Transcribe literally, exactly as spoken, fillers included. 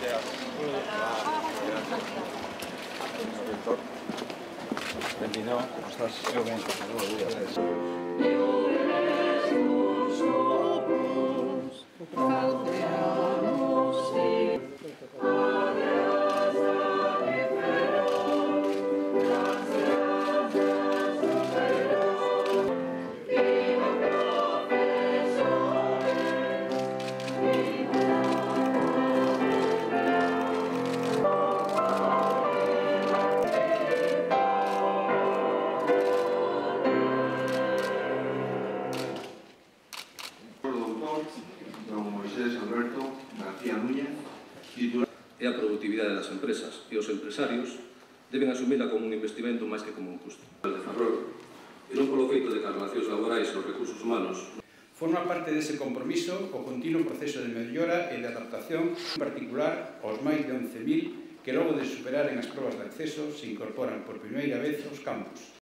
Benvingut, com estàs? Eu ben, molt bé. Don Moisés Alberto García Núñez, titular. É a produtividade das empresas e os empresarios deben asumila como un investimento máis que como un custo. O desarrollo, e non polo feito de que as relacións laborais e os recursos humanos forma parte dese compromiso o continuo proceso de mellora e de adaptación, en particular aos máis de once mil que logo de superaren as probas de acceso se incorporan por primeira vez aos campus.